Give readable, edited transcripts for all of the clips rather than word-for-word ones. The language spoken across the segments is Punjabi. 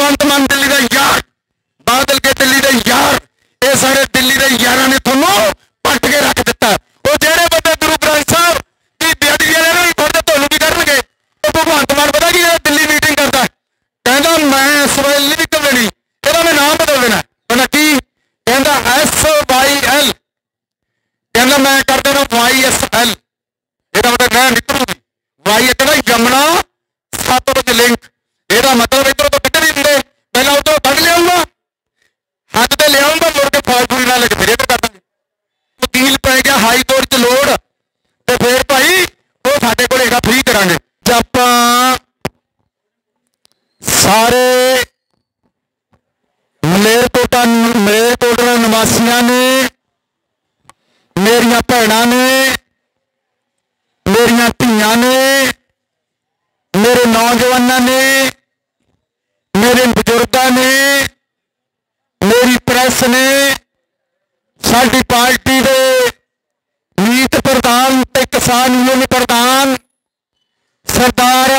भगवंत मान दिल्ली का यार, बादल के दिल्ली के यार, ये सारे दिल्ली के यार ने थोनों पट के रख दिता। वो जेड़े बंदे गुरु ग्रंथ साहब की बेअदबी वाले भी थोड़े तोनू की करनगे। वो भगवंत मान पता की दिल्ली मीटिंग करता कहता मैं SYL नहीं निकल देनी, कहता मैं नाम बदल देना। कहना की कहता SYL, कहना मैं कर देना YSL। ਇਹਦਾ मतलब मैं निकलूंगी वाई कहना यमुना सतलुज लिंक। ਇਹਦਾ मतलब इधरों तो कट नहीं दिंदे, पहला उधरों कट लियाऊंगा, हद ते लियाऊंगा, मुड़ के फौजपुरी ना लगे फिर इधर कर देंगे। वकील पै गया हाई कोर्ट च लोड़, तो फिर भाई वो साडे कोल हैगा फ्री करांगे। जे आपां सारे मलेरकोटला निवासियों ने, मेरिया भैणां ने, मेरिया धियां ने, मेरे नौजवानों ने, मेरे बुजुर्गों ने, मेरी प्रेस ने, साडी पार्टी के मीत प्रधान ते किसान यूनियन प्रधान सरदार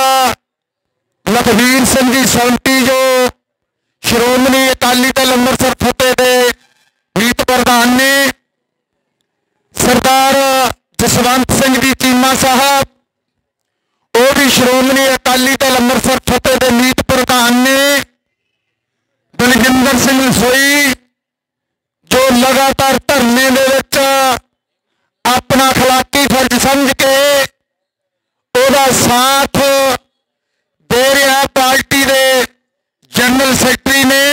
लखबीर सिंह जी सोंटी जो श्रोमणी अकाली दल अंमृतसर फतेह के मीत प्रधान ने, सरदार जसवंत सिंह जी चीमा साहब वो भी श्रोमणी अकाली दल अंमृतसर फतेह के मीत प्रधान ने, बलजिंदर सिंह सोई जो लगातार धरने दे विच अपना अखलाकी फर्ज समझ के ओदा साथ दे रहा, पार्टी के जनरल सैकटरी ने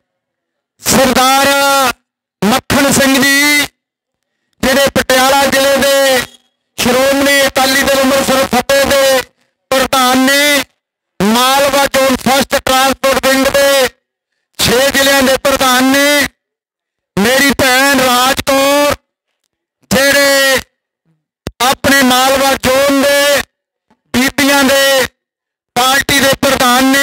सरदार मक्खन सिंह जी जिहड़े पटियाला जिले के श्रोमणी अकाली दल अंमृतसर फतेह के प्रधान ने, Malwa zone first transport wing के 6 जिलों के प्रधान ने, मेरी भैन राज कौर जेड़े अपने मालवा जोन के बीबियां के पार्टी के प्रधान ने,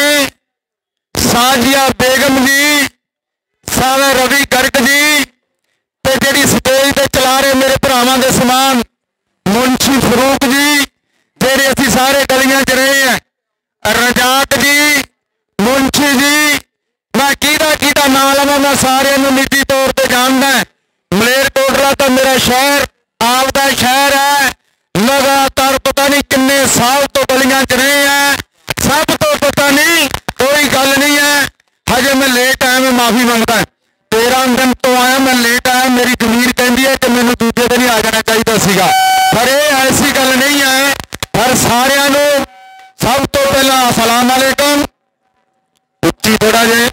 साजिया बेगम जी, सारा रवि गर्ग जी, ते जेड़ी स्टेज पे चला रहे मेरे भरावां दे समान मुंशी फरूक जी, जेड़े असीं सारे गलियां च रहे हैं, रजाक जी, मुंशी जी, मैं किहदा नाम लवां, मैं सारिਆਂ ਨੂੰ निजी तौर पर जानदा। मलेरकोटला तो मेरा शहर आपदा शहर है, लगातार पता नहीं किन्ने साल तो गलियां च रहे हैं, सब तो पता नहीं कोई गल नहीं है। हजे मैं लेट आया, मैं माफी मंगता, 13 दिन तो आया मैं लेट आया, मेरी जमीर कहती है कि मैनू दूजे दिन ही आ जाना चाहिए सीगा, पर यह ऐसी गल नहीं है। पर सारिਆਂ ਨੂੰ सब तो पहला अस्सलाम वालेकुम, उच्ची थोड़ा जे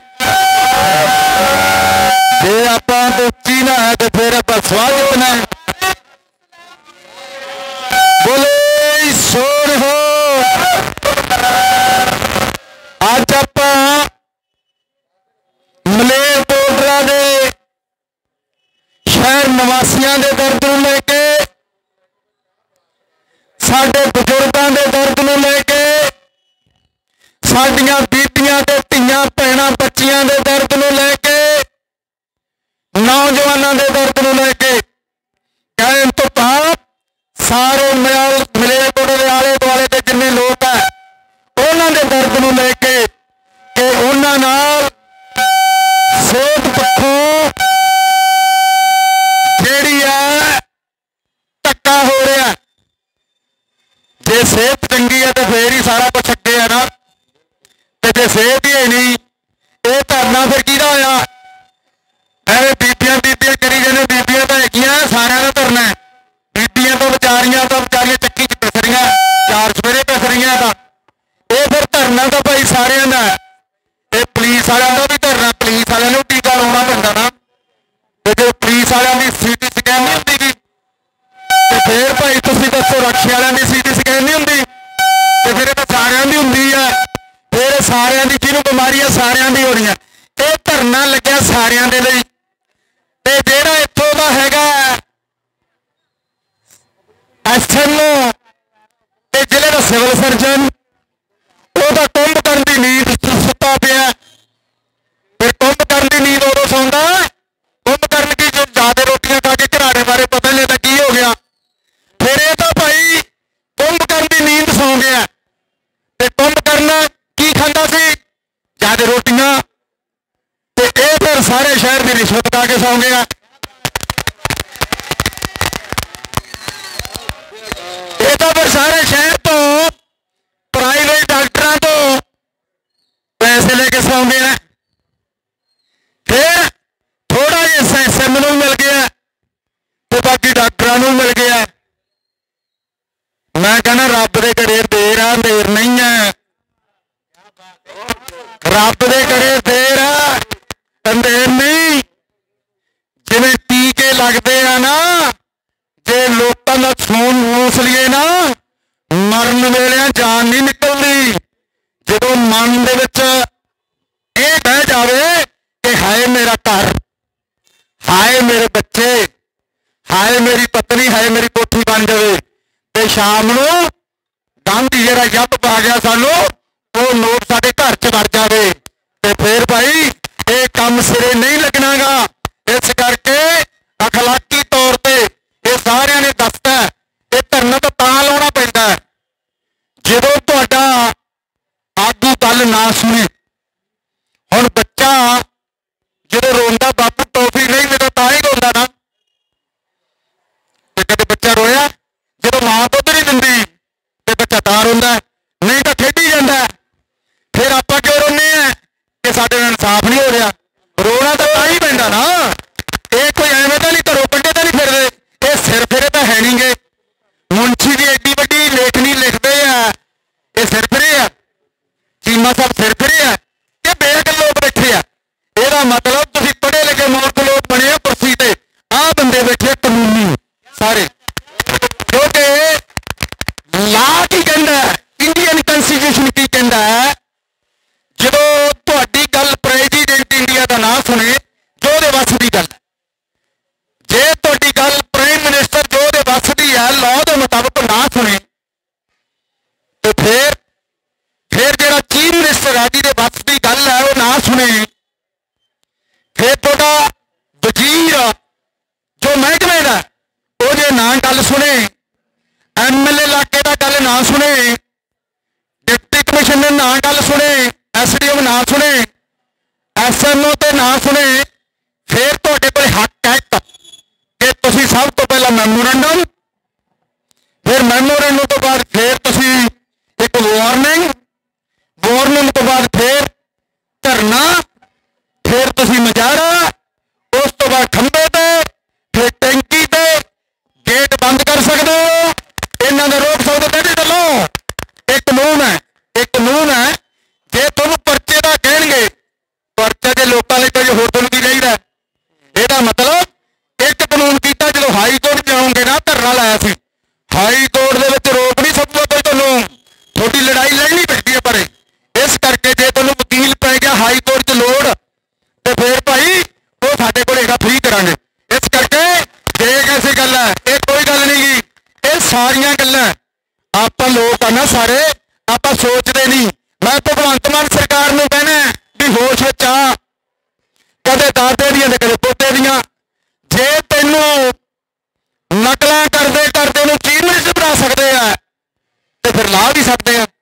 आपां तो उच्ची ना है तो फिर आपां स्वागत ना बोले सोन हो। अज आपां मलेरकोटला के शहर निवासियों के दर्द नूं लेके, साडे बुजुर्गों के दर्द नूं लेके, साडियां बीबियां ते धीआं भैणां बच्चियां के दर्द नूं लेके, नौजवानों के दर्द नूं लेके, कहण तो बाद सारे मलेरकोटले के आले दुआले के जिन्ने लोग है उन्हां दे दर्द नूं लेके कि उन्हां नाल सेहत पक्षों जिहड़ी है धक्का हो रहा। जे सेहत चंगी है तो फिर ही सारा कुछ अगे है ना, तो जे सेहत ही नहीं ये धरना फिर किहदा होया। अरे बीबियां बीबियां करी जाने, बीबियां तो हैगियां सारिਆਂ ਦਾ धरना है, बीबियां तो बेचारियां चक्की च पिस रही, 4 सवेरे पिस रही, ये फिर धरना तो भाई सारिਆਂ ਦਾ है। ये पुलिस वालों का भी धरना, पुलिस वालों को टीका लाउणा पैंदा ना, तो जो पुलिस वालों की CT स्कैन नहीं होंदी तो फिर भाई तुसीं दसो रक्षे वालों की CT स्कैन नहीं होंदी तो फिर तो सारिਆਂ ਦੀ ਹੁੰਦੀ है। फिर सारिਆਂ ਦੀ ਜਿਹਨੂੰ ਬਿਮਾਰੀ है सारिਆਂ ਦੀ हो रही है। ये धरना लग्या सारिਆਂ ਦੇ ਲਈ, ਤੇ ਜਿਹੜਾ ਇੱਥੋਂ ਦਾ ਹੈਗਾ SMO ਤੇ ਜ਼ਿਲ੍ਹੇ ਦਾ ਸਿਵਲ ਸਰਜਨ ਉਹਦਾ ਕੁੰਭ ਕਰਨ ਦੀ ਨੀਂਦ ਸੁੱਤਾ ਪਿਆ। ਫਿਰ ਕੁੰਭ ਕਰਨ ਦੀ ਨੀਂਦ ਉਦੋਂ ਸੌਂਦਾ, ਕੁੰਭ ਕਰਨ ਕੀ ਜੋ ਜ਼ਿਆਦਾ ਰੋਟੀਆਂ ਖਾ ਕੇ ਘਰਾੜੇ ਬਾਰੇ ਪਤਾ ਨਹੀਂ ਲੱਗਦਾ ਕੀ ਹੋ ਗਿਆ। ਫਿਰ ਇਹ ਤਾਂ ਭਾਈ ਕੁੰਭ ਕਰਨ ਦੀ ਨੀਂਦ ਸੌਂ ਗਿਆ, ਤੇ ਕੁੰਭ ਕਰਨ ਕੀ ਖਾਂਦਾ ਸੀ, ਜ਼ਿਆਦਾ ਰੋਟੀਆਂ ਫਿਰ ਸਾਰੇ ਸ਼ਹਿਰ ਦੀ ਰਿਸ਼ਵਤ ਖਾ ਕੇ ਸੌਂ ਗਿਆ। ਇਹ ਤਾਂ ਫਿਰ ਸਾਰੇ ਸ਼ਹਿਰ ਤੋਂ ਪ੍ਰਾਈਵੇਟ ਡਾਕਟਰਾਂ ਤੋਂ ਪੈਸੇ ਲੈ ਕੇ ਸੌਂ ਗਿਆ। ਫਿਰ ਥੋੜਾ ਜਿਹਾ SSM ਨੂੰ ਮਿਲ ਗਿਆ ਤੇ ਬਾਕੀ ਡਾਕਟਰਾਂ ਨੂੰ ਮਿਲ ਗਿਆ। ਮੈਂ ਕਹਿੰਦਾ ਰੱਬ ਦੇ ਘਰੇ ਦੇਰ ਆ, ਦੇਰ ਨਹੀਂ ਹੈ। ਰੱਬ ਦੇ ਘਰੇ ਦੇਰ ਆ, ਅੰਧੇਰ ਨਹੀਂ। ਜਿਵੇਂ ਟੀਕੇ ਲੱਗਦੇ ਆ ਨਾ, ਜੇ ਲੋਕਾਂ ਦਾ ਖੂਨ ਮੂਸ ਲਈਏ ਨਾ, ਮਰਨ ਵੇਲੇ ਜਾਨ ਨਹੀਂ ਨਿਕਲਦੀ। ਜਦੋਂ ਮਨ ਦੇ ਵਿੱਚ ਇਹ ਬਹਿ ਜਾਵੇ ਕਿ ਹਾਏ ਮੇਰਾ ਘਰ, ਹਾਏ ਮੇਰੇ ਬੱਚੇ, ਹਾਏ ਮੇਰੀ ਪਤਨੀ, ਹਾਏ ਮੇਰੀ ਕੋਠੀ ਬਣ ਜਾਵੇ, ਤੇ ਸ਼ਾਮ ਨੂੰ ਗਾਂਧੀ ਜਿਹੜਾ ਜੱਬ ਪਾ ਗਿਆ ਸਾਨੂੰ, ਉਹ ਨੋਟ ਸਾਡੇ ਘਰ 'ਚ ਵੜ ਜਾਵੇ, ਤੇ ਫਿਰ ਭਾਈ ਇਹ ਕੰਮ ਸਿਰੇ ਨਹੀਂ ਲੱਗਣਾਗਾ। ਇਸ ਕਰਕੇ ਅਖਲਾਕੀ ਤੌਰ ਤੇ ਇਹ ਸਾਰਿਆਂ ਨੇ ਦੱਸਦਾ, ਇਹ ਧਰਨਾ ਤਾਂ ਲਾਉਣਾ ਪੈਂਦਾ ਜਦੋਂ ਤੁਹਾਡਾ ਆਗੂ ਗੱਲ ਨਾ ਸੁਣੇ। ਹੁਣ ਬੱਚਾ ਜਦੋਂ ਰੋਂਦਾ, ਬਾਪੂ ਟੋਫੀ ਨਹੀਂ ਮਿਲਦਾ ਤਾਂ ਹੀ ਰੋਂਦਾ ਨਾ। ਤੇ ਕਦੇ ਬੱਚਾ ਰੋਇਆ ਜਦੋਂ ਮਾਂ ਦੁੱਧ ਨਹੀਂ ਦਿੰਦੀ ਤੇ ਬੱਚਾ ਤਾਂ ਰੋਂਦਾ, ਨਹੀਂ ਤਾਂ ਖੇਡੀ ਜਾਂਦਾ। ਫਿਰ ਆਪਾਂ ਕਿਉਂ ਰੋਂਦੇ ਆ ਕਿ ਸਾਡੇ ਨਾਲ ਇਨਸਾਫ ਨਹੀਂ ਹੋ ਰਿਹਾ? ਰੋਣਾ ਤਾਂ ਹੀ ਪੈਂਦਾ ਨਾ। ਇਹ ਕੋਈ ਐਵੇਂ ਤਾਂ ਨਹੀਂ ਘਰੋਂ ਕੱਢੇ ਤਾਂ ਨਹੀਂ ਫਿਰਦੇ, ਇਹ ਸਿਰ ਫਿਰੇ ਤਾਂ ਹੈ ਨਹੀਂ ਗੇ। ਮੁੰਸ਼ੀ ਦੀ ਐਡੀ ਵੱਡੀ ਲੇਖਣੀ ਲਿਖਦੇ ਆ, ਇਹ ਸਿਰ ਫਿਰੇ ਆ। ਚੀਮਾ ਸਾਹਿਬ ਸਿਰ ਫਿਰੇ ਆ, ਇਹ ਬੇਅਕਲ ਲੋਕ ਬੈਠੇ ਆ। ਇਹਦਾ ਮਤਲਬ ਤੁਸੀਂ ਪੜ੍ਹੇ ਲਿਖੇ ਮੂਰਖ ਲੋਕ ਬਣੇ ਆ ਕੁਰਸੀ ਤੇ, ਆਹ ਬੰਦੇ ਬੈਠੇ ਕਾਨੂੰਨੀ ਸਾਰੇ। ਕਿਉਂਕਿ ਲਾ ਕੀ ਕਹਿੰਦਾ, ਇੰਡੀਅਨ ਕਨਸਟੀਟਿਊਸ਼ਨ ਕੀ ਕਹਿੰਦਾ, ਜਦੋਂ ਤੁਹਾਡੀ ਗੱਲ ਪ੍ਰੈਜ਼ੀਡੈਂਟ ਇੰਡੀਆ ਦਾ ਨਾਂ ਸੁਣੇ ਜੋ ਉਹਦੇ ਵੱਸ ਦੀ ਗੱਲ, ਜੇ ਤੁਹਾਡੀ ਗੱਲ ਪ੍ਰਾਈਮ ਮਿਨਿਸਟਰ ਜੋ ਉਹਦੇ ਵੱਸ ਦੀ ਹੈ ਲਾਅ ਦੇ ਮੁਤਾਬਕ ਨਾ ਸੁਣੇ, ਤੇ ਫਿਰ ਜਿਹੜਾ ਚੀਫ ਮਿਨਿਸਟਰ ਹੈ ਜਿਹਦੇ ਵੱਸ ਦੀ ਗੱਲ ਹੈ ਉਹ ਨਾ ਸੁਣੇ, ਫਿਰ ਤੁਹਾਡਾ ਵਜ਼ੀਰ ਜੋ ਮਹਿਕਮੇ ਦਾ ਉਹ ਜੇ ਨਾ ਗੱਲ ਸੁਣੇ, MLA ਇਲਾਕੇ ਦਾ ਗੱਲ ਨਾ ਸੁਣੇ, ਡਿਪਟੀ ਕਮਿਸ਼ਨਰ ਨਾ ਗੱਲ ਸੁਣੇ, SDM ਨਾ ਸੁਣੇ, SMO ਤੇ ਨਾ ਸੁਣੇ, ਫਿਰ ਤੁਹਾਡੇ ਕੋਲ ਹੱਕ ਹੈ ਕਿ ਤੁਸੀਂ ਸਭ ਤੋਂ ਪਹਿਲਾਂ ਮੈਮੋਰੰਡਮ, ਫਿਰ ਮੈਮੋਰੰਡਮ ਤੋਂ ਬਾਅਦ ਫਿਰ ਤੁਸੀਂ ਇੱਕ ਵਾਰਨਿੰਗ ਤੋਂ ਬਾਅਦ ਫਿਰ ਧਰਨਾ, ਫਿਰ ਤੁਸੀਂ ਮੁਜ਼ਾਹਰਾ, ਉਸ ਤੋਂ ਬਾਅਦ ਖੰਭੇ ਤੇ, ਫਿਰ ਟੈਂਕੀ ਤੇ ਗੇਟ ਬੰਦ ਕਰ ਸਕਦੇ ਹੋ। ਇਹਨਾਂ ਦਾ ਰੋਕ ਸਕਦੇ ਕਹਿੰਦੇ ਚੱਲੋ। ਇਹ ਕਾਨੂੰਨ ਹੈ, ਇਹ ਕਾਨੂੰਨ ਹੈ। ਜੇ ਤੁਹਾਨੂੰ ਪਰਚੇ ਦਾ ਕਹਿਣਗੇ, ਪਰਚਾ ਜੇ ਲੋਕਾਂ ਲਈ ਕੋਈ ਹੋਰ ਤੁਹਾਨੂੰ ਕੀ ਚਾਹੀਦਾ? ਇਹਦਾ ਮਤਲਬ ਇੱਕ ਕਾਨੂੰਨ ਕੀਤਾ, ਜਦੋਂ ਹਾਈ ਕੋਰਟ ਜਾਓਗੇ ਨਾ, ਧਰਨਾ ਲਾਇਆ ਸੀ, ਹਾਈ ਕੋਰਟ ਦੇ ਵਿੱਚ ਰੋਕ ਨਹੀਂ ਸਕੂਗਾ ਕੋਈ ਤੁਹਾਨੂੰ, ਤੁਹਾਡੀ ਲੜਾਈ ਲੜਨੀ ਪੈਂਦੀ ਹੈ। ਪਰ ਇਸ ਕਰਕੇ ਜੇ ਤੁਹਾਨੂੰ ਵਕੀਲ ਪੈ ਗਿਆ ਹਾਈ ਕੋਰਟ 'ਚ ਲੋੜ, ਤੇ ਫਿਰ ਭਾਈ ਉਹ ਸਾਡੇ ਕੋਲ ਹੈਗਾ, ਫ੍ਰੀ ਕਰਾਂਗੇ। ਇਸ ਕਰਕੇ ਜੇ ਐਸੀ ਗੱਲ ਹੈ, ਇਹ ਕੋਈ ਗੱਲ ਨਹੀਂ ਗੀ, ਇਹ ਸਾਰੀਆਂ ਗੱਲਾਂ ਆਪਾਂ ਲੋਕ ਆ ਨਾ ਸਾਰੇ, ਆਪਾਂ ਸੋਚਦੇ ਨਹੀਂ। ਮੈਂ ਭਗਵੰਤ ਮਾਨ ਸਰਕਾਰ ਨੂੰ ਕਹਿਣਾ ਵੀ ਹੋਸ਼ ਵਿੱਚ ਆ, ਕਦੇ ਦਾਦੇ ਦੀਆਂ ਤੇ ਕਦੇ ਪੋਤੇ ਦੀਆਂ। ਜੇ ਤੈਨੂੰ ਨਕਲਾਂ ਕਰਦੇ ਕਰਦੇ ਨੂੰ ਚੀਫ ਮਿਨਿਸਟਰ ਬਣਾ ਸਕਦੇ ਆ, ਤੇ ਫਿਰ ਲਾ ਵੀ ਸਕਦੇ ਆ,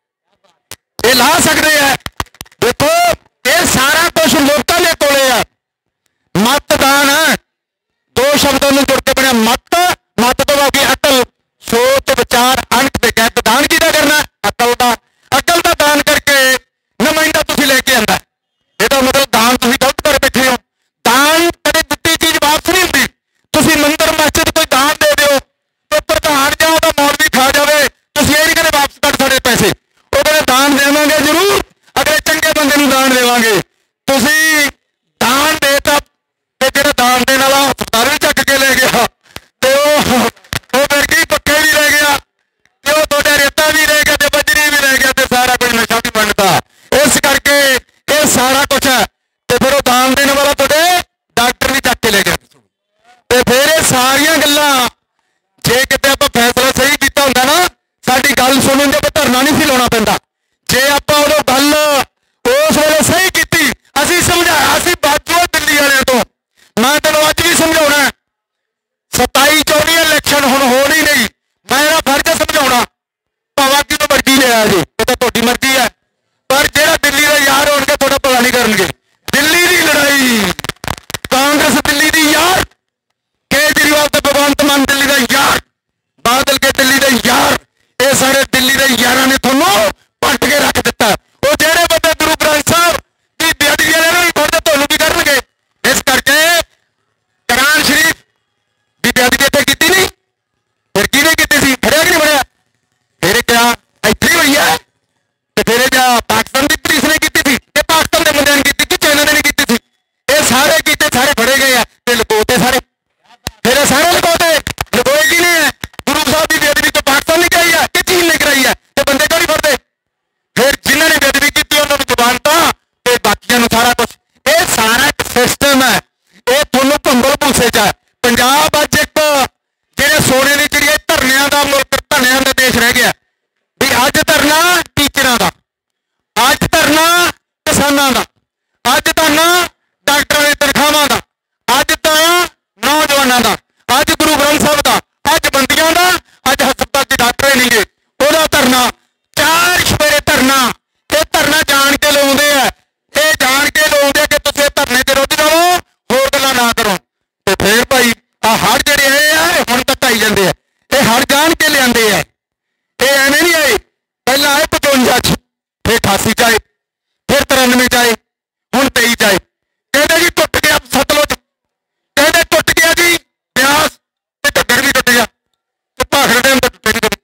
ਇਹ ਲਾ ਸਕਦੇ ਆ। ਦੇਖੋ ਇਹ ਸਾਰਾ ਕੁਛ ਲੋਕਾਂ ਦੇ ਕੋਲੇ ਆ। ਮਤਦਾਨ ਹੈ, ਦੋ ਸ਼ਬਦਾਂ ਨੂੰ ਜੁੜ ਕੇ ਬਣਿਆ ਮਤ। ਮਤ ਤੋਂ ਬਾਅਦ ਅਕਲ, ਸੋਚ, ਵਿਚਾਰ, ਅੰਕ ਤੇ ਕਹਿ ਦਾਨ ਕਿਹਦਾ ਕਰਨਾ? ਅਕਲ ਦਾ। ਅਕਲ ਦਾ ਦਾਨ ਕਰਕੇ ਨੁਮਾਇੰਦਾ ਤੁਸੀਂ ਲੈ ਕੇ ਆਂਦਾ, ਇਹਦਾ ਮਤਲਬ ਦਾਨ ਤੁਸੀਂ ਗਲਤ ਕਰ ਬੈਠੇ ਹੋ। ਦਾਨ ਕਦੇ ਦਿੱਤੀ ਚੀਜ਼ ਵਾਪਸ ਨਹੀਂ ਹੁੰਦੀ। ਤੁਸੀਂ ਮੰਦਰ ਮਸਜਿਦ ਕੋਈ ਦਾਨ ਦੇ ਦਿਓ ਤੇ ਪ੍ਰਧਾਨ ਜਾਂ ਉਹਦਾ ਮੌਲਵੀ ਖਾ ਜਾਵੇ, ਤੁਸੀਂ ਇਹ ਨਹੀਂ ਕਹਿੰਦੇ ਵਾਪਸ ਕੱਢ ਸਾਡੇ ਪੈਸੇ। ਉਹ ਕਹਿੰਦੇ ਦਾਨ ਦੇਵਾਂਗੇ ਜ਼ਰੂਰ, ਅਗਲੇ ਚੰਗੇ ਬੰਦੇ ਨੂੰ ਦਾਨ ਦੇਵਾਂਗੇ। ਤੁਸੀਂ ਦਾਨ ਦੇਤਾ ਤੇ ਜਿਹੜਾ ਦਾਨ ਦੇਣ ਵਾਲਾ ਹਸਪਤਾਲ ਵੀ ਚੱਕ ਕੇ ਲੈ ਗਿਆ, ਤੇ ਉਹ ਫਿਰ ਕੀ ਪੱਕੇ ਵੀ ਰਹਿ ਗਿਆ, ਤੇ ਉਹ ਤੁਹਾਡਾ ਰੇਤਾ ਵੀ ਰਹਿ ਗਿਆ, ਤੇ ਬਜਰੀ ਵੀ ਰਹਿ ਗਿਆ, ਤੇ ਸਾਰਾ ਕੁਝ ਨਸ਼ਾ ਵੀ ਬਣਦਾ। ਇਸ ਕਰਕੇ ਇਹ ਸਾਰਾ ਕੁਛ ਹੈ। ਤੇ ਫਿਰ ਉਹ ਦਾਨ ਦੇਣ ਵਾਲਾ ਤੁਹਾਡੇ ਡਾਕਟਰ ਵੀ ਚੱਕ ਕੇ ਲੈ ਗਿਆ। ਤੇ ਫਿਰ ਇਹ ਸਾਰੀਆਂ ਗੱਲਾਂ, ਜੇ ਕਿਤੇ ਆਪਾਂ ਫੈਸਲਾ ਸਹੀ ਕੀਤਾ ਹੁੰਦਾ ਨਾ, ਸਾਡੀ ਗੱਲ ਸੁਣਨ ਦੇ ਧਰਨਾ ਨਹੀਂ ਸੀ ਲਾਉਣਾ ਪੈਂਦਾ। ਜੇ ਆਪਾਂ ਉਦੋਂ ਗੱਲ ਉਸ ਵੇਲੇ ਸਹੀ ਕੀਤੀ, ਅਸੀਂ ਸਮਝਾਇਆ ਸੀ ਬਾਜੂ ਦਿੱਲੀ ਵਾਲਿਆਂ ਤੋਂ। ਮੈਂ ਤੈਨੂੰ ਅੱਜ ਵੀ ਸਮਝਾਉਣਾ, 27-24 ਇਲੈਕਸ਼ਨ ਹੁਣ ਹੋਣੀ ਨਹੀਂ। ਮੈਂ ਇਹਦਾ ਫਰਜ਼ ਸਮਝਾਉਣਾ, ਭਾਵੇਂ ਕਿਹਨੂੰ ਮਰਜ਼ੀ ਲਿਆ ਜੀ, ਇਹ ਤਾਂ ਤੁਹਾਡੀ ਮਰਜ਼ੀ ਹੈ। ਪਰ ਜਿਹੜਾ ਦਿੱਲੀ ਦੇ ਯਾਰ ਹੋਣਗੇ ਤੁਹਾਡਾ ਭਲਾ ਨਹੀਂ ਕਰਨਗੇ। ਅੱਜ ਤਾਂ ਨਾ ਡਾਕਟਰਾਂ ਦੀ ਤਨਖਾਹਾਂ ਦਾ, ਅੱਜ ਤਾਂ ਨੌਜਵਾਨਾਂ ਦਾ, ਅੱਜ ਗੁਰੂ ਗ੍ਰੰਥ ਸਾਹਿਬ ਦਾ, ਅੱਜ ਬੰਦੀਆਂ ਦਾ, ਅੱਜ ਹਸਪਤਾਲ ਦੇ ਡਾਕਟਰ ਨਹੀਂ ਗੇ, ਉਹਦਾ ਧਰਨਾ 4 ਸਵੇਰੇ ਧਰਨਾ। ਇਹ ਧਰਨਾ ਜਾਣ ਕੇ ਲਾਉਂਦੇ ਆ, ਇਹ ਜਾਣ ਕੇ ਲਾਉਂਦੇ ਕਿ ਤੁਸੀਂ ਧਰਨੇ ਤੇ ਰੁੱਝ ਜਾਵੋ, ਹੋਰ ਗੱਲਾਂ ਨਾ ਕਰੋ। ਤੇ ਫੇਰ ਭਾਈ ਆਹ ਹੜ੍ਹ ਜਿਹੜੇ ਆਏ ਆ ਹੁਣ ਤੱਕ ਆਈ ਜਾਂਦੇ ਆ, ਇਹ ਹੜ੍ਹ ਜਾਣ ਕੇ ਲਿਆਂਦੇ ਆ, ਇਹ ਐਵੇਂ ਨਹੀਂ ਆਏ। ਪਹਿਲਾਂ ਆਏ 55 ਚ, ਫਿਰ 88 ਚ ਆਏ, ਫਿਰ 93 ਚ ਆਏ, ਹੁਣ 23 ਚ ਆਏ। ਕਹਿੰਦੇ ਜੀ ਟੁੱਟ ਗਿਆ ਸਤਲੁਜ, ਕਹਿੰਦੇ ਟੁੱਟ ਗਿਆ ਜੀ ਬਿਆਸ, ਤੇ ਘੱਗਰ ਵੀ ਟੁੱਟ ਗਿਆ, ਤੇ ਭਾਖੜਾ ਡੈਮ ਤਾਂ ਟੁੱਟੇ ਨਹੀਂ ਕਦੇ,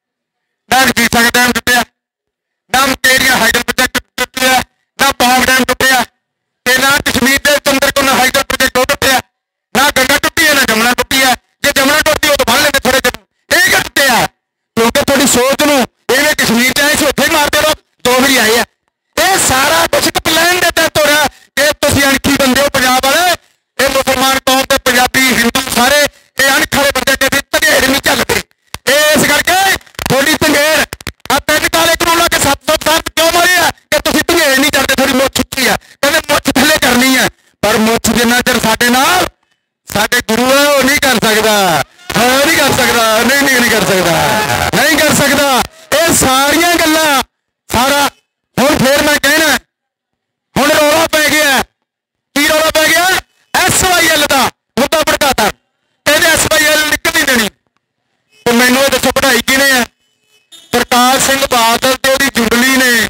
ਨਾ ਰਣਜੀਤ ਸਿੰਘ ਡੈਮ ਟੁੱਟਿਆ, ਨਾ ਮਕੇਰੀਆਂ ਹਾਈਡਲ ਪ੍ਰੋਜੈਕਟ ਟੁੱਟਿਆ, ਨਾ ਪਾਵ ਡੈਮ ਟੁੱਟਿਆ, ਤੇ ਨਾ ਕਸ਼ਮੀਰ ਦੇ ਚੰਦਰਕੋਨਾ ਹਾਈਡਲ ਪ੍ਰੋਜੈਕਟ ਉਹ ਟੁੱਟਿਆ, ਨਾ ਗੰਗਾ ਟੁੱਟੀ ਹੈ, ਨਾ ਜਮਨਾ ਟੁੱਟੀ ਹੈ। ਜੇ ਜਮਨਾ ਟੁੱਟਦੀ ਉਹ ਤਾਂ ਬੰਨ ਲੈਂਦੇ ਥੋੜੇ ਜਿਹੇ, ਇਹ ਕਿਉਂ ਟੁੱਟਿਆ? ਕਿਉਂਕਿ ਤੁਹਾਡੀ ਸੋਚ ਨੂੰ ਇਹਨੇ ਕਸ਼ਮੀਰ ਚ ਆਏ ਸੀ ਉੱਥੇ ਹੀ ਮਾਰਦੇ ਲੋਕ, 2 ਵਾਰੀ ਆਏ ਆ। ਇਹ ਸਾਰਾ ਕੁਛ ਪਲਾਨ ਦੇ ਤਹਿਤ ਹੋ ਰਿਹਾ। ਇਹ ਤੁਸੀਂ ਅਣਖੀ ਬੰਦੇ ਹੋ ਪੰਜਾਬ ਵਾਲੇ, ਇਹ ਮੁਸਲਮਾਨ ਕੌਮ ਤੇ ਪੰਜਾਬੀ ਹਿੰਦੂ ਸਾਰੇ ਇਹ ਅਣਖਾਰੇ ਬੰਦੇ ਤੇ ਧੰਗੇੜ ਨਹੀਂ ਚੱਲਦੇ। ਇਸ ਕਰਕੇ ਤੁਹਾਡੀ ਧੰਗੇੜ ਆ 3 ਕਾਲੇ ਕਾਨੂੰਨ ਲਾ ਕੇ 707 ਕਿਉਂ ਮਾਰੇ ਆ ਕਿ ਤੁਸੀਂ ਧੰਗੇੜ ਨਹੀਂ ਚੜਦੇ, ਤੁਹਾਡੀ ਮੁੱਛ ਉੱਚੀ ਆ, ਕਹਿੰਦੇ ਮੁੱਛ ਥੱਲੇ ਕਰਨੀ ਆ, ਪਰ ਮੁੱਛ ਜਿੰਨਾ ਚਿਰ ਸਾਡੇ ਨਾਲ ਸਾਡੇ ਗੁਰੂ ਹੈ ਉਹ ਨਹੀਂ ਕਰ ਸਕਦਾ, ਹਾਂ ਨਹੀਂ ਕਰ ਸਕਦਾ, ਨਹੀਂ ਕਰ ਸਕਦਾ, ਨਹੀਂ ਕਰ ਸਕਦਾ। ਇਹ ਸਾਰੀਆਂ ਗੱਲਾਂ ਸਾਰਾ ਹੁਣ ਫੇਰ ਮੈਂ ਕਹਿਣਾ, ਹੁਣ ਰੌਲਾ ਪੈ ਗਿਆ। ਕੀ ਰੌਲਾ ਪੈ ਗਿਆ? SYL ਦਾ ਮੁੱਦਾ ਭੜਕਾਤਾ, ਕਹਿੰਦੇ SYL ਨਿਕਲ ਨਹੀਂ ਦੇਣੀ। ਤੇ ਮੈਨੂੰ ਇਹ ਦੱਸੋ ਪੜ੍ਹਾਈ ਕਿਹਨੇ ਆ? ਪ੍ਰਕਾਸ਼ ਸਿੰਘ ਬਾਦਲ ਤੇ ਉਹਦੀ ਜੁੰਡਲੀ ਨੇ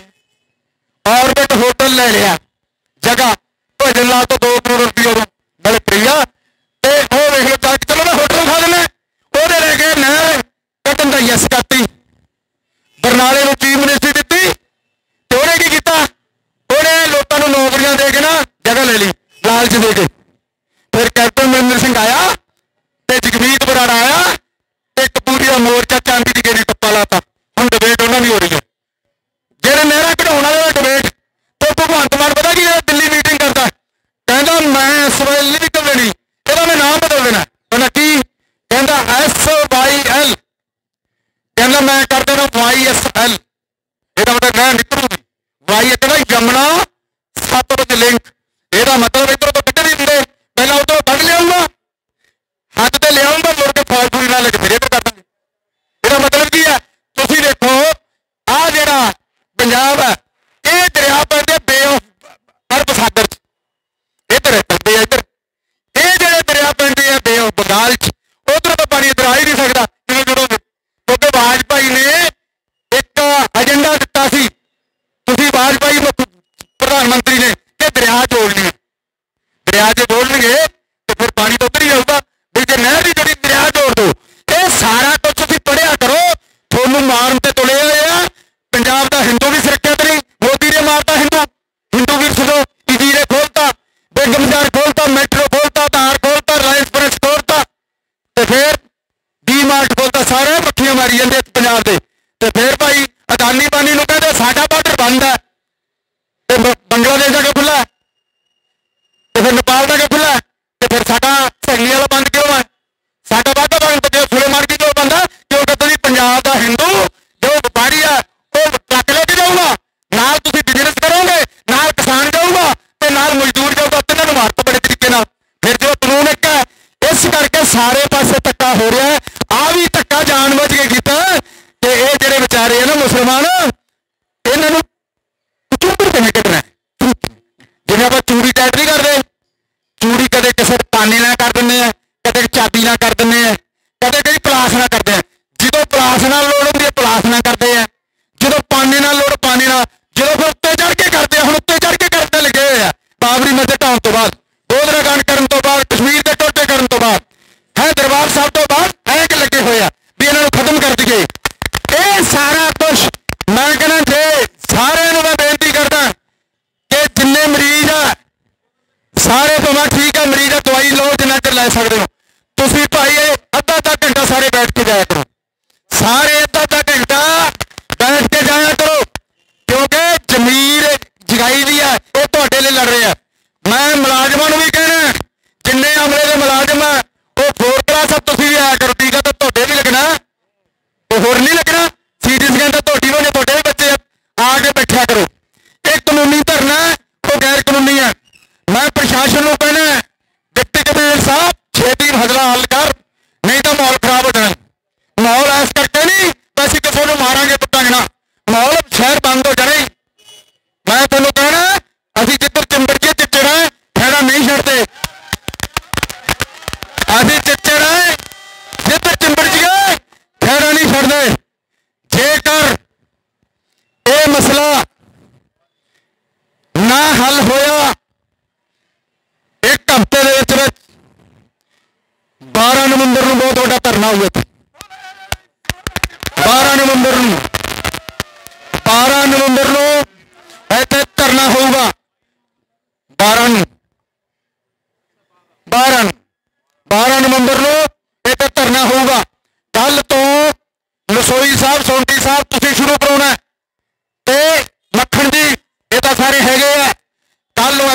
ਆਰਬਿਟ ਹੋਟਲ ਲੈ ਲਿਆ ਜਗ੍ਹਾ, ਭਜਨ ਲਾਲ ਤੋਂ 2 ਕਰੋੜ ਰੁਪਏ ਉਦੋਂ ਨਾਲੇ ਪ੍ਰਿਆ, ਤੇ ਉਹ ਵੇਖ ਲਓ ਚੱਕ ਚਲੋ ਮੈਂ ਹੋਟਲ ਖਾ ਲੈਣਾ, ਉਹਦੇ ਲੈ ਕੇ ਨਹਿਰ ਕੱਢਣ ਦਾ ਯੈਸ ਕਰਤੀ, ਬਰਨਾਲੇ ਨੂੰ ਚੀਫ ਮਿਨਿਸਟਰੀ ਦਿੱਤੀ, ਤੇ ਉਹਨੇ ਕੀ ਕੀਤਾ? ਉਹਨੇ ਲੋਕਾਂ ਨੂੰ ਨੌਕਰੀਆਂ ਦੇ ਕੇ ਨਾ ਜਗ੍ਹਾ ਲੈ ਲਈ ਲਾਲਚ ਦੇ ਕੇ। ਫਿਰ ਕੈਪਟਨ ਅਮਰਿੰਦਰ ਸਿੰਘ ਆਇਆ ਤੇ ਜਗਮੀਤ ਬਰਾੜ ਆਇਆ ਤੇ ਕਪੂਰੀ ਦਾ ਮੋਰਚਾ ਚਾਂਦੀ ਦੀ ਗੇੜੀ ਟੱਪਾ ਲਾਤਾ। ਹੁਣ ਡਿਬੇਟ ਉਹਨਾਂ ਦੀ ਹੋ ਰਹੀ ਹੈ, ਜਿਹੜੇ ਨਹਿਰਾਂ ਕਢਾਉਣ ਵਾਲੇ ਦਾ ਡਿਬੇਟ। ਤੇ ਭਗਵੰਤ ਮਾਨ ਪਤਾ ਕੀ ਦਿੱਲੀ ਮੀਟਿੰਗ ਕਰਦਾ, ਕਹਿੰਦਾ ਮੈਂ SYL ਨਹੀਂ ਨਿਕਲ ਦੇਣੀ, ਇਹਦਾ ਮੈਂ ਨਾਮ ਬਦਲ ਦੇਣਾ। ਕਹਿੰਦਾ ਕੀ? ਕਹਿੰਦਾ SYL, ਕਹਿੰਦਾ ਮੈਂ ਕਰ ਦੇਣਾ YSL, ਇਹਦਾ ਮਤਲਬ ਮੈਂ ਨਿਕਲੂਗੀ। ਵਾਈ ਕਹਿੰਦਾ ਯਮਨਾ ਸਤਲੁਜ ਲਿੰਕ, ਇਹਦਾ ਮਤਲਬ ਇੱਧਰੋਂ ਤੋਂ ਕੱਢ ਨਹੀਂ ਦਿੰਦੇ, ਪਹਿਲਾਂ ਉੱਧਰੋਂ ਕੱਢ ਲਿਆਊਗਾ, ਹੱਥ ਤੇ ਲਿਆਊਗਾ, ਮੁੜ ਕੇ ਫੌਜਪੂਰੀ ਨਾਲ ਲੈ ਕੇ ਫਿਰ ਇੱਧਰ ਕਰ ਦਿੰਦੇ। ਇਹਦਾ ਮਤਲਬ ਕੀ ਹੈ? ਤੁਸੀਂ ਦੇਖੋ ਆਹ ਜਿਹੜਾ ਪੰਜਾਬ ਹੈ ਇਹ ਦਰਿਆ ਪੈਂਦੇ ਬੇ ਆਫ ਅਰਬ ਸਾਗਰ ਚ, ਇੱਧਰ ਪੈਂਦੇ ਆ, ਇੱਧਰ ਇਹ ਜਿਹੜੇ ਦਰਿਆ ਪੈਂਦੇ ਆ ਬੇ ਆਫ ਬੰਗਾਲ ਚ, ਉਧਰੋਂ ਤਾਂ ਪਾਣੀ ਇੱਧਰ ਆ ਹੀ ਨਹੀਂ ਸਕਦਾ ਕਿਵੇਂ ਜੁੜੋਗੇ? ਕਿਉਂਕਿ ਵਾਜਪਾਈ ਨੇ ਇੱਕ ਏਜੰਡਾ ਦਿੱਤਾ ਸੀ, ਤੁਸੀਂ ਵਾਜਪਾਈ ਪ੍ਰਧਾਨ ਮੰਤਰੀ ਨੇ, ਕਿ ਦਰਿਆ ਜੋੜਨੇ, ਦਰਿਆ ਜੇ ਜੋੜਨਗੇ ਤੇ ਫਿਰ ਪਾਣੀ ਤਾਂ ਉੱਧਰ ਹੀ ਆਊਗਾ। ਵੀ ਜੇ ਨਹਿਰ ਦੀ ਜਿਹੜੀ ਦਰਿਆ ਜੋੜ ਦੋ, ਇਹ ਸਾਰਾ ਕੁਝ ਤੁਸੀਂ ਪੜ੍ਹਿਆ ਕਰੋ। ਤੁਹਾਨੂੰ ਮਾਰਨ ਤੇ ਤੁਲੇ ਹੋਏ ਆ। ਪੰਜਾਬ ਦਾ ਹਿੰਦੂ ਵੀ ਸੁਰੱਖਿਅਤ ਨਹੀਂ, ਮੋਦੀ ਨੇ ਮਾਰਤਾ ਹਿੰਦੂ ਵੀ ਸੁਣੋ, ਜੀਰੇ ਖੋਲਤਾ, ਬੇਗਮ ਬਾਜ਼ਾਰ ਖੋਲਤਾ, ਮੈਟਰੋ ਖੋਲਤਾ, ਧਾਰ ਖੋਲਤਾ, ਰਿਲਾਇੰਸ ਫਰੈਸ਼ ਖੋਲਤਾ, ਤੇ ਫਿਰ ਡੀ-ਮਾਰਟ ਖੋਲਤਾ, ਸਾਰੇ ਮੱਖੀਆਂ ਮਾਰੀ ਜਾਂਦੇ ਪੰਜਾਬ ਦੇ। ਤੇ ਫਿਰ ਭਾਈ ਅਦਾਨੀ ਬਾਨੀ ਨੂੰ ਕਹਿੰਦੇ ਸਾਡਾ ਬਾਰਡਰ ਬੰਦ ਹੈ, ਤੇ ਬੰਗਲਾਦੇਸ਼ ਦਾ ਕਿਉਂ ਖੁੱਲ੍ਹਾ, ਤੇ ਫਿਰ ਨੇਪਾਲ ਦਾ ਕਿਉਂ ਖੁੱਲ੍ਹਾ, ਤੇ ਫਿਰ ਸਾਡਾ ਸੈਣੀ ਵਾਲਾ ਬੰਦ ਕਿਉਂ ਹੈ? ਸਾਡਾ ਵਾਧਾ ਬੰਦ ਤੇ ਸੁਲੇਮਾਨ ਕੀ ਕਿਉਂ ਬੰਦ ਹੈ? ਕਿਉਂਕਿ ਤੁਸੀਂ ਪੰਜਾਬ ਦਾ ਹਿੰਦੂ ਜੋ ਵਪਾਰੀ ਹੈ ਉਹ ਟਰੱਕ ਲੈ ਕੇ ਜਾਊਗਾ, ਨਾਲ ਤੁਸੀਂ ਬਿਜ਼ਨਸ ਕਰੋਗੇ, ਨਾਲ ਕਿਸਾਨ ਜਾਊਗਾ, ਤੇ ਨਾਲ ਮਜ਼ਦੂਰ ਜਾਊਗਾ, ਤਿੰਨਾਂ ਨੂੰ ਮਾਰਤਾ ਬੜੇ ਤਰੀਕੇ ਨਾਲ। ਫਿਰ ਜੋ ਕਾਨੂੰਨ ਇੱਕ ਹੈ, ਇਸ ਕਰਕੇ ਸਾਰੇ ਪਾਸੇ ਧੱਕਾ ਹੋ ਰਿਹਾ ਹੈ। ਆਹ ਵੀ ਧੱਕਾ ਜਾਣ ਬੁੱਝ ਕੇ ਕੀਤਾ ਕਿ ਇਹ ਜਿਹੜੇ ਵਿਚਾਰੇ ਆ ਨਾ ਮੁਸਲਮਾਨ, ਇਹਨਾਂ ਨੂੰ ਚੁੰਬੜ ਕਿਵੇਂ ਕੱਢਣਾ। ਜਿਵੇਂ ਆਪਾਂ ਚੂੜੀ ਟਾਈਟ ਨਹੀਂ ਕਰਦੇ, ਚੂੜੀ ਕਦੇ ਕਿਸੇ ਪਾਨੇ ਨਾਲ ਕਰ ਦਿੰਦੇ ਆ, ਕਦੇ ਚਾਬੀ ਨਾਲ ਕਰ ਦਿੰਦੇ ਆ, ਕਦੇ ਕਈ ਪਲਾਸ ਨਾਲ ਕਰਦੇ ਆ। ਜਦੋਂ ਪਲਾਸ ਨਾਲ ਲੋੜ ਹੁੰਦੀ ਹੈ ਪਲਾਸ ਨਾਲ ਕਰਦੇ ਆ, ਜਦੋਂ ਪਾਨੇ ਨਾਲ ਲੋੜ ਪਾਨੇ ਨਾਲ, ਜਦੋਂ ਫਿਰ ਉੱਤੇ ਚੜ੍ਹ ਕੇ ਕਰਦੇ ਆ। ਹੁਣ ਉੱਤੇ ਚੜ੍ਹ ਕੇ ਕਰਦੇ ਲੱਗੇ ਹੋਏ ਆ, ਬਾਬਰੀ ਮਸਜਿਦ ਢਾਉਣ ਤੋਂ ਬਾਅਦ, ਗੋਦਰਾ ਕਾਂਡ ਕਰਨ ਤੋਂ ਬਾਅਦ, ਕਸ਼ਮੀਰ ਦੇ ਟੋਟੇ ਕਰਨ ਤੋਂ ਬਾਅਦ, ਹੈ ਦਰਬਾਰ ਸਾਹਿਬ ਤੋਂ ਬਾਅਦ ਐਂ ਕਿ ਲੱਗੇ ਹੋਏ ਆ ਵੀ ਇਹਨਾਂ ਨੂੰ ਖਤਮ ਕਰ ਦਈਏ। ਇਹ ਸਾਰਾ ਕੁਛ ਮੈਂ ਕਹਿੰਦਾ, ਜੇ ਸਾਰਿਆਂ ਨੂੰ ਮੈਂ ਬੇਨਤੀ ਕਰਦਾ ਕਿ ਜਿੰਨੇ ਮਰੀਜ਼ ਆ ਸਾਰੇ ਭਾਵੇਂ ਠੀਕ ਆ, ਮਰੀਜ਼ ਆ ਦਵਾਈ ਲਓ ਜਿੰਨਾ ਚਿਰ ਲੈ ਸਕਦੇ ਹੋ ਤੁਸੀਂ। ਭਾਈ ਅੱਧਾ ਘੰਟਾ ਸਾਰੇ ਬੈਠ ਕੇ ਜਾਇਆ ਕਰੋ, ਸਾਰੇ ਅੱਧਾ ਘੰਟਾ ਬੈਠ ਕੇ ਜਾਇਆ ਕਰੋ, ਕਿਉਂਕਿ ਜ਼ਮੀਰ ਜਗਾਈ ਦੀ ਆ, ਇਹ ਤੁਹਾਡੇ ਲਈ ਲੜ ਰਹੇ ਆ। ਮੈਂ ਮੁਲਾਜ਼ਮਾਂ ਨੂੰ ਵੀ ਕਹਿਣਾ, ਜਿੰਨੇ ਅਮਲੇ ਦੇ ਮੁਲਾਜ਼ਮ ਆ ਉਹ 4 ਕਲਾਸ ਆ, ਤੁਸੀਂ ਵੀ ਆਇਆ ਕਰੋ। ਟੀਕਾ ਤਾਂ ਤੁਹਾਡੇ ਵੀ ਲੱਗਣਾ, ਉਹ ਹੋਰ ਨਹੀਂ ਲੱਗਣਾ। ਸੀਰੀਅਸ ਕਹਿੰਦਾ ਤੁਹਾਡੀ ਨੂੰ, ਤੁਹਾਡੇ ਵੀ ਬੱਚੇ ਆ ਕੇ ਬੈਠਿਆ ਕਰੋ। ਇਹ ਕਾਨੂੰਨੀ ਧਰਨਾ ਉਹ ਗੈਰ ਕਾਨੂੰਨੀ ਹੈ।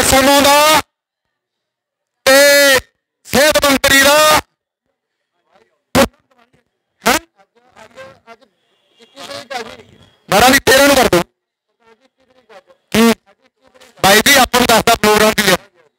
ਐਸਐਮਓ ਦਾ ਤੇ ਸਿਹਤ ਮੰਤਰੀ ਦਾ 12 ਦੀ 13 ਨੂੰ ਕਰ ਦੋ ਬਾਈ ਜੀ, ਆਪਾਂ ਨੂੰ ਦੱਸਦਾ ਪ੍ਰੋਗਰਾਮ ਕੀ ਹੈ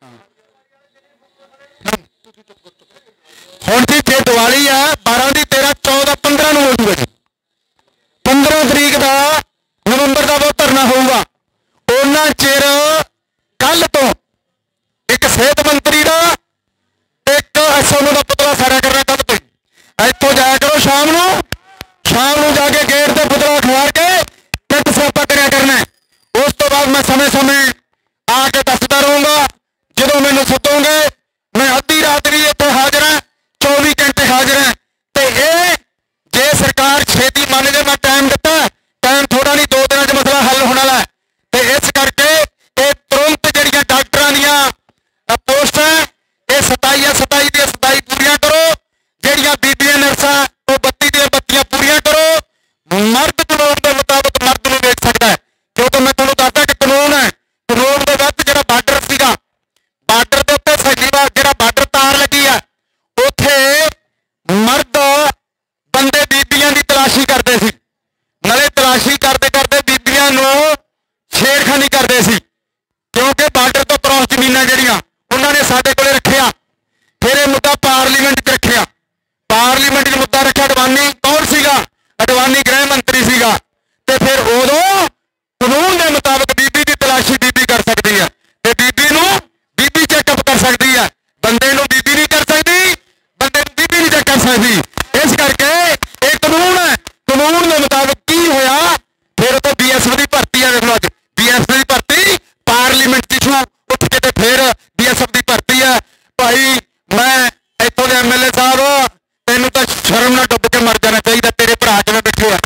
ਹੁਣ ਜੀ। ਜੇ ਦੀਵਾਲੀ ਆ 12 ਦੀ 13 14 15 ਨੂੰ ਹੋ ਜੂਗਾ ਜੀ। 15 ਤਰੀਕ ਦਾ ਨਵੰਬਰ ਦਾ ਬਹੁਤ ਧਰਨਾ ਹੋਊਗਾ। ਉਹਨਾਂ ਚਿਰ ਕੱਲ ਤੋਂ ਇੱਕ ਸਿਹਤ ਮੰਤਰੀ ਦਾ, ਇੱਕ ਐਸਐਮਓ ਦਾ ਪੁਤਲਾ ਸਾੜਾ ਕਰਨਾ। ਕੱਲ ਤੋਂ ਇੱਥੋਂ ਜਾਇਆ ਕਰੋ ਸ਼ਾਮ ਨੂੰ ਜਾ ਕੇ ਗੇਟ ਤੇ ਪੁਤਲਾ ਖਵਾਰ ਕੇ ਟਿੱਟ ਸਿਆਪਾ ਕਰਿਆ ਕਰਨਾ। ਉਸ ਤੋਂ ਬਾਅਦ ਮੈਂ ਸਮੇਂ ਆ ਕੇ ਦੱਸਦਾ ਰਹੂੰਗਾ। ਜਦੋਂ ਮੈਨੂੰ ਸੱਦੋਗੇ ਮੈਂ ਅੱਧੀ ਰਾਤ ਵੀ ਇੱਥੇ ਹਾਜ਼ਰ ਹਾਂ, 24 ਘੰਟੇ ਹਾਜ਼ਰ ਹਾਂ। ਤੇ ਇਹ ਜੇ ਸਰਕਾਰ ਛੇਤੀ ਮੰਨ ਜੇ, ਮੈਂ ਟਾਈਮ ਦਿੱਤਾ, ਟਾਈਮ ਥੋੜਾ ਨਹੀਂ, 2 ਦਿਨਾਂ 'ਚ ਮਸਲਾ ਹੱਲ ਹੋਣ ਵਾਲਾ ਹੈ। ਤੇ ਇਸ ਕਰਕੇ ਇਹ ਤੁਰੰਤ ਜਿਹੜੀਆਂ ਡਾਕਟਰਾਂ ਦੀਆਂ ਪੋਸਟਾਂ ਇਹ 27 ਦੀਆਂ 27 ਪੂਰੀਆਂ ਕਰੋ। ਜਿਹੜੀਆਂ ਬੀਬੀਆਂ ਨਰਸਾਂ ਉਹ 32 ਦੀਆਂ 32 ਪੂਰੀਆਂ ਕਰੋ। ਮਰਦ ਕਾਨੂੰਨ ਦੇ ਮੁਤਾਬਕ ਮਰਦ ਨੂੰ ਵੇਚ ਸਕਦਾ ਹੈ, ਕਿਉਂਕਿ ਮੈਂ ਤੁਹਾਨੂੰ ਦੱਸਦਾ ਕਿ ਕਾਨੂੰਨ ਹੈ। ਕਾਨੂੰਨ ਦੇ ਵਿੱਚ ਜਿਹੜਾ ਬਾਰਡਰ ਸੀਗਾ, ਬਾਰਡਰ ਦੇ ਉੱਤੇ ਸ਼ਹੀਦਾਂ ਜਿਹੜਾ ਬਾਰਡਰ ਤਾਰ ਲੱਗੀ ਆ, ਉੱਥੇ ਮਰਦ ਬੰਦੇ ਬੀਬੀਆਂ ਦੀ ਤਲਾਸ਼ੀ ਕਰਦੇ ਸੀ। ਨਾਲੇ ਤਲਾਸ਼ੀ ਕਰਦੇ ਕਰਦੇ ਬੀਬੀਆਂ ਨੂੰ ਛੇੜਖਾਨੀ ਕਰਦੇ ਸੀ, ਕਿਉਂਕਿ ਬਾਰਡਰ ਤੋਂ ਕ੍ਰੋਸ ਜ਼ਮੀਨਾਂ ਜਿਹੜੀਆਂ ਉਹਨਾਂ ਨੇ ਸਾਡੇ ਕੋਲੇ ਰੱਖਿਆ। ਫਿਰ ਇਹ ਮੁੱਦਾ ਪਾਰਲੀਮੈਂਟ 'ਚ ਰੱਖਿਆ। ਪਾਰਲੀਮੈਂਟ 'ਚ ਮੁੱਦਾ ਰੱਖਿਆ। ਅਡਵਾਨੀ ਕੌਣ ਸੀਗਾ? ਅਡਵਾਨੀ ਗ੍ਰਹਿ ਮੰਤਰੀ ਸੀਗਾ। ਤੇ ਫਿਰ ਉਦੋਂ ਕਾਨੂੰਨ ਦੇ ਮੁਤਾਬਕ ਬੀਬੀ ਦੀ ਤਲਾਸ਼ੀ ਬੀਬੀ ਕਰ ਸਕਦੀ ਹੈ, ਤੇ ਬੀਬੀ ਨੂੰ ਬੀਬੀ ਚੈੱਕਅਪ ਕਰ ਸਕਦੀ ਹੈ। ਬੰਦੇ ਨੂੰ ਬੀਬੀ ਨਹੀਂ ਕਰ ਸਕਦੀ, ਬੰਦੇ ਨੂੰ ਬੀਬੀ ਨਹੀਂ ਚੈੱਕ ਕਰ ਸਕਦੀ। ਇਸ ਕਰਕੇ ਇਹ ਕਾਨੂੰਨ ਹੈ। ਕਾਨੂੰਨ ਦੇ ਮੁਤਾਬਕ ਕੀ ਹੋਇਆ? ਫਿਰ ਉਹ BSF ਦੀ ਭਰਤੀ ਆ। ਦੇਖ ਲਓ ਅੱਜ BSF ਦੀ ਭਰਤੀ ਪਾਰਲੀਮੈਂਟ 'ਚ ਇਸ਼ੂ ਉੱਠ ਕੇ ਤੇ ਫਿਰ BSF ਦੀ ਭਰਤੀ ਹੈ। ਭਾਈ ਮੈਂ ਇੱਥੋਂ ਦੇ MLA ਸਾਹਿਬ, ਤੈਨੂੰ ਤਾਂ ਸ਼ਰਮ ਨਾਲ ਡੁੱਬ ਕੇ ਮਰ ਜਾਣਾ ਚਾਹੀਦਾ। ਤੇਰੇ ਭਰਾ ਜਿਵੇਂ ਬੈਠੇ ਆ,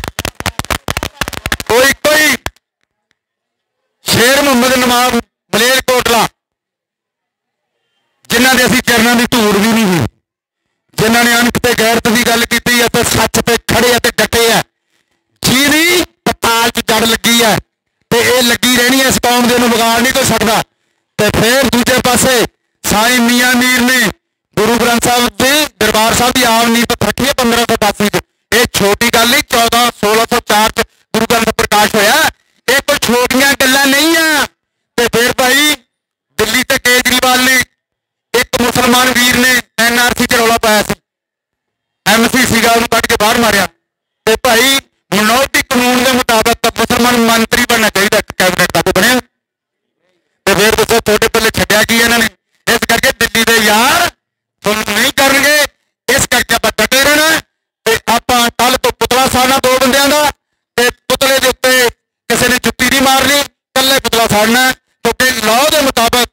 ਕੋਈ ਸ਼ੇਰ ਮੁਹੰਮਦ ਨਵਾਬ ਮਲੇਰਕੋਟਲਾ, ਜਿਨ੍ਹਾਂ ਦੇ ਅਸੀਂ ਚਰਨਾਂ ਦੀ ਧੂੜ ਵੀ ਨਹੀਂ ਹੋਈ, ਜਿਨ੍ਹਾਂ ਨੇ ਅਣਖ ਤੇ ਗੈਰਤ ਦੀ ਗੱਲ ਕੀਤੀ ਅਤੇ ਸੱਚ ਤੇ ਖੜੇ ਅਤੇ ਡਟੇ ਆ, ਜਿਹਦੀ ਪਤਾਲ 'ਚ ਜੜ ਲੱਗੀ ਹੈ ਤੇ ਇਹ ਲੱਗੀ ਰਹਿਣੀ ਹੈ। ਇਸ ਕੌਮ ਦੇ ਨੂੰ ਵਿਗਾੜ ਨਹੀਂ ਕੋਈ ਸਕਦਾ। ਤੇ ਫਿਰ ਦੂਜੇ ਪਾਸੇ ਸਾਈਂ ਮੀਆਂ ਮੀਰ ਨੇ ਗੁਰੂ ਗ੍ਰੰਥ ਸਾਹਿਬ ਦੇ ਦਰਬਾਰ ਸਾਹਿਬ ਦੀ ਆਮ ਨੀਂਹ ਰੱਖੀ ਹੈ 1582 'ਚ। ਇਹ ਛੋਟੀ ਗੱਲ ਨਹੀਂ। 1604 'ਚ ਗੁਰੂ ਗ੍ਰੰਥ ਪ੍ਰਕਾਸ਼ ਹੋਇਆ। ਇਹ ਕੋਈ ਛੋਟੀਆਂ ਗੱਲਾਂ ਨਹੀਂ ਆ। ਤੇ ਫਿਰ ਭਾਈ ਦਿੱਲੀ ਤੇ ਕੇਜਰੀਵਾਲ ਨੇ ਇੱਕ ਮੁਸਲਮਾਨ ਵੀਰ ਨੇ NRC 'ਚ ਰੌਲਾ ਪਾਇਆ ਸੀ। MC ਸੀਗਾ, ਉਹਨੂੰ ਕੱਢ ਕੇ ਬਾਹਰ ਮਾਰਿਆ। ਤੇ ਭਾਈ ਮਨੋਰਟੀ ਕਾਨੂੰਨ ਦੇ ਮੁਤਾਬਕ ਮੁਸਲਮਾਨ ਮੰਤਰੀ ਬਣਨਾ ਚਾਹੀਦਾ, ਕੈਬਨਿਟ ਦਾ। ਬਣਿਆ? ਤੇ ਫਿਰ ਦੱਸੋ ਤੁਹਾਡੇ ਪੱਲੇ ਛੱਡਿਆ ਕੀ ਇਹਨਾਂ ਨੇ? ਇਸ ਕਰਕੇ ਦਿੱਲੀ ਦੇ ਯਾਰ ਤੁਹਾਨੂੰ ਨਹੀਂ ਕਰਨਗੇ। ਇਸ ਕਰਕੇ ਆਪਾਂ ਡਟੇ ਰਹਿਣਾ। ਤੇ ਆਪਾਂ ਕੱਲ ਤੋਂ ਪੁਤਲਾ ਸਾੜਨਾ 2 ਬੰਦਿਆਂ ਦਾ, ਤੇ ਪੁਤਲੇ ਦੇ ਉੱਤੇ ਕਿਸੇ ਨੇ ਜੁੱਤੀ ਨਹੀਂ ਮਾਰਨੀ, ਇਕੱਲੇ ਪੁਤਲਾ ਸਾੜਨਾ। ਕਿਉਂਕਿ ਲਾਅ ਦੇ ਮੁਤਾਬਕ